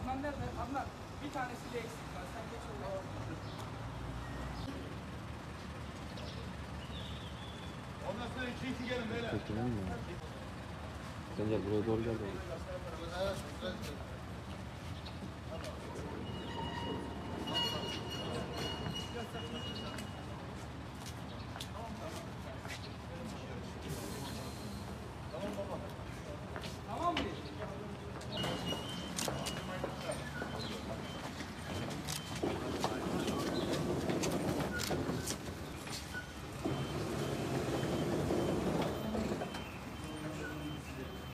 Adnan nerede? Adnan. Bir tanesiyle eksik var. Sen geç oraya. Ondan sonra iki gelin beyler. Çekilir mi? Sence buraya doğru geldi.